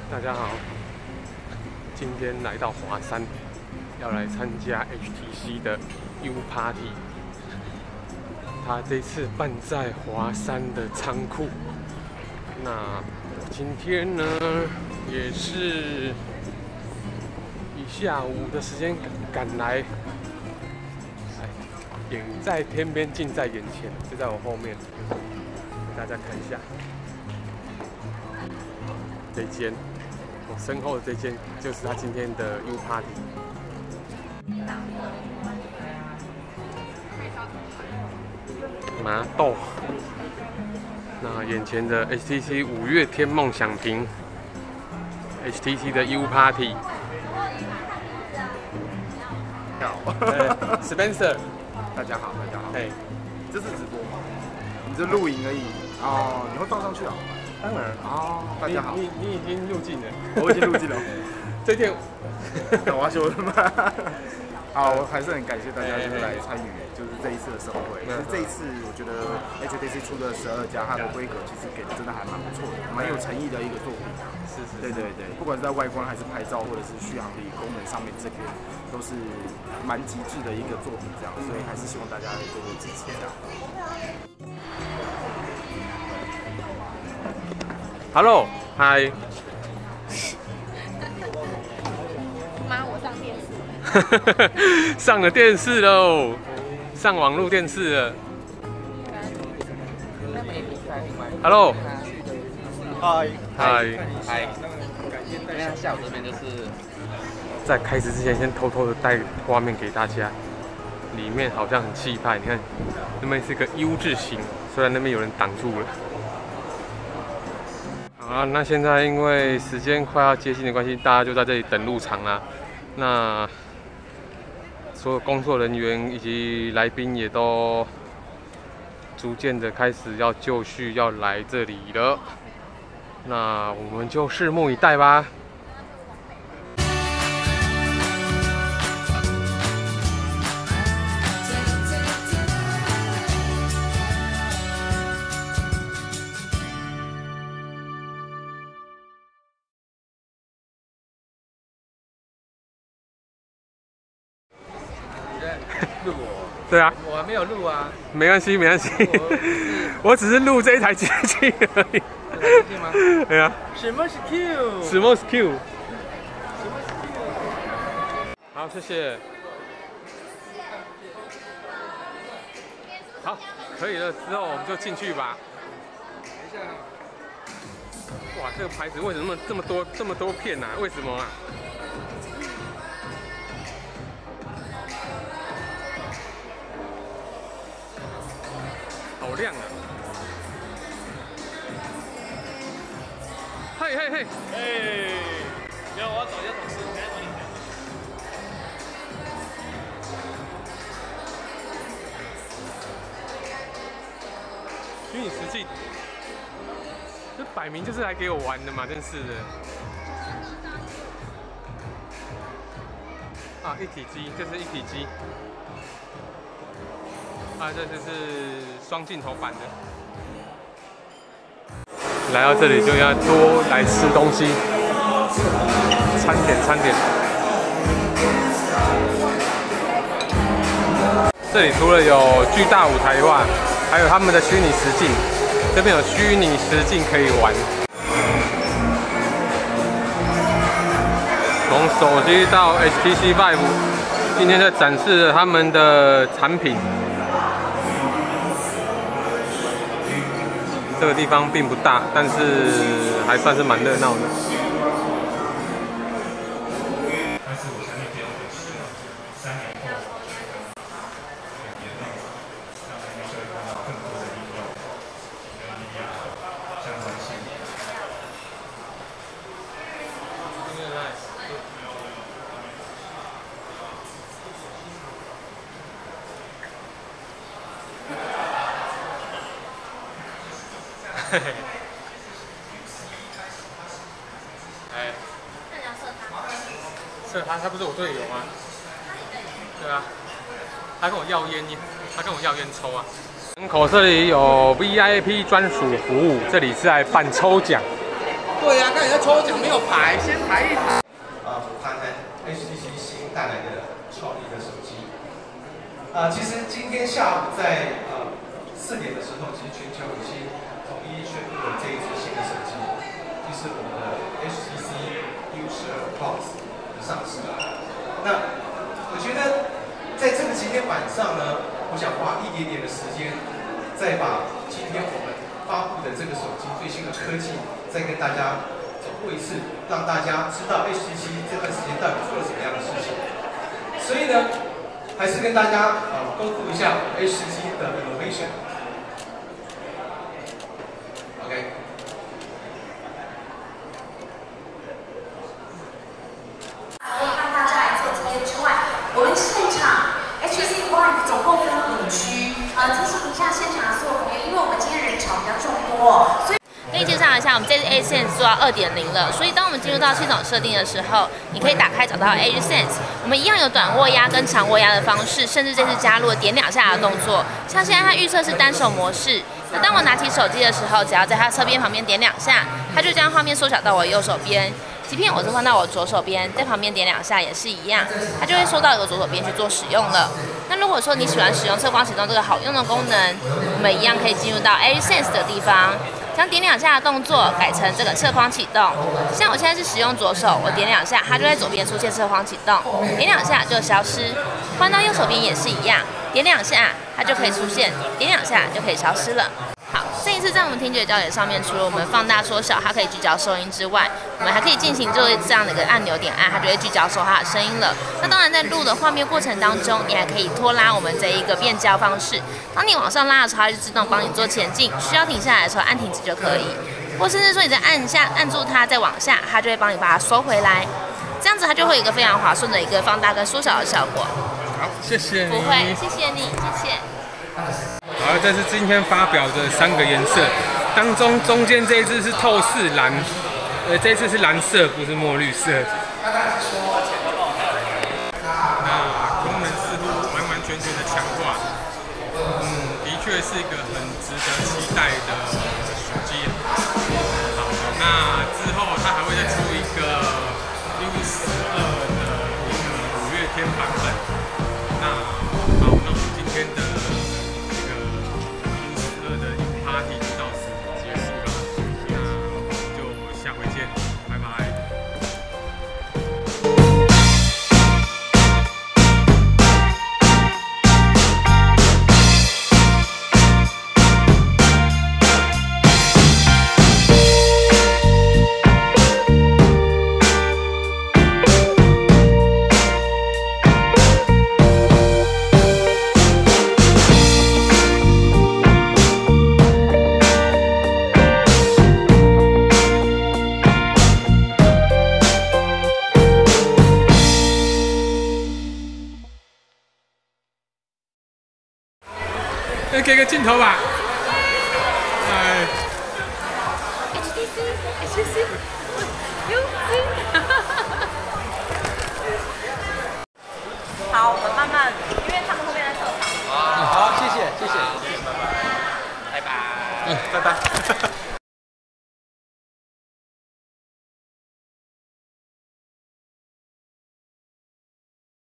大家好，今天来到华山，要来参加 HTC 的 U Party。他这次办在华山的仓库。那今天呢，也是一下午的时间赶来。远在天边，近在眼前，就在我后面，给大家看一下。这间，我身后的这间就是他今天的 U Party。麻豆，那眼前的 HTC 5月天梦想屏 ，HTC 的 U Party。Spencer， 大家好，大家好。 嘿， 这是直播吗？你这录影而已哦，你会放上去啊？ 当然哦，大家好。 你已经入境了， 我已经入境了。 这天， 我要修了吗？好，我还是很感谢大家就是来参与，就是这一次的盛会。其实这一次我觉得 HTC 出的12加，它的规格其实给的真的还蛮不错的，蛮有诚意的一个作品。 是， 对，不管是在外观还是拍照，或者是续航力、功能上面这边，都是蛮极致的一个作品，这样，所以还是希望大家多多支持这样。 Hello， 嗨。 妈，我上电视。 上了电视喽，上网络电视了。Hello， 嗨。 今天下午这边就是在开始之前，先偷偷的带画面给大家。里面好像很气派，你看，那边是个 U 字形，虽然那边有人挡住了。好，那现在因为时间快要接近的关系，大家就在这里等入场啦。那所有工作人员以及来宾也都逐渐的开始要就绪，要来这里了。那我们就拭目以待吧。 录我， 对啊， 我还没有录啊。 没关系，我只是录这一台机器而已。 这台机器吗？ 对啊。 什么是 Q？ 什么是 Q？ 好，谢谢。好，可以了，之后我们就进去吧。 等一下。 哇，这个牌子为什么这么多片啊？为什么啊？好亮啊！嘿， 没有，我要找一下同事，等下找你。 虚拟实境，这摆明就是来给我玩的嘛，真是的。啊，一体机，这是一体机。啊，这就是双镜头版的。来到这里就要多来吃东西，餐点。这里除了有巨大舞台外，还有他们的虚拟实境，这边有虚拟实境可以玩。从手机到 HTC Vive， 今天在展示了他们的产品。这个地方并不大，但是还算是蛮热闹的。嘿嘿，哎，射他不是我队友吗？对啊，他跟我要烟抽啊。门口这里有 VIP 专属服务，这里是来办抽奖。 对啊，看人家抽奖没有排，先排一排。 谈谈 HTC 新带来的创意的手机。其实今天下午在4点的时候，其实全球已经统一宣布了这一支新的手机，就是我们的 HTC U12 Plus 的上市。那我觉得在这个今天晚上呢，我想花一点点的时间，再把今天我们发布的这个手机最新的科技，再跟大家走过一次，让大家知道 HTC 这段时间到底做了什么样的事情。所以呢，还是跟大家公布一下 HTC 的 innovation。OK。 让大家来做体验之外，我们现场 HTC Vive 总共分5区，提醒一下现场的所有朋友，因为我们今天人潮比较众多，所以。 跟你介绍一下，我们这次 Edge Sense 做到2.0了，所以当我们进入到系统设定的时候，你可以打开找到 Edge Sense， 我们一样有短握压跟长握压的方式，甚至这次加入了点2下的动作。像现在它预测是单手模式，那当我拿起手机的时候，只要在它侧边旁边点2下，它就将画面缩小到我的右手边。即便我是放到我左手边，在旁边点2下也是一样，它就会缩到我左手边去做使用了。那如果说你喜欢使用侧光启动这个好用的功能，我们一样可以进入到 Edge Sense 的地方。将点2下的动作改成这个侧框启动，像我现在是使用左手，我点2下，它就在左边出现侧框启动，点2下就消失。换到右手边也是一样，点2下它就可以出现，点2下就可以消失了。好，这一次在我们听觉焦点上面，除了我们放大缩小，它可以聚焦收音之外，我们还可以进行就是这样的一个按钮点按，它就会聚焦收它的声音了。那当然在录的画面过程当中，你还可以拖拉我们这一个变焦方式。当你往上拉的时候，它就自动帮你做前进；需要停下来的时候，按停止就可以。或甚至说你在按住它，再往下，它就会帮你把它收回来。这样子它就会有一个非常滑顺的一个放大跟缩小的效果。 好，谢谢你。 不会，谢谢你，谢谢。 好，这是今天发表的3个颜色，当中中间这一支是透视蓝，这一次是蓝色，不是墨绿色。那功能似乎完完全全的强化，的确是一个很值得期待的手机。好，那之后它还会再出一个 U12的一个5月天版本。那好，那我们今天的party 到此结束了，那我们就下回见，拜拜。给个镜头吧。 HTC，有好，我们慢慢，因为他们后面在车上。 好，谢谢，谢谢。 拜拜。拜拜。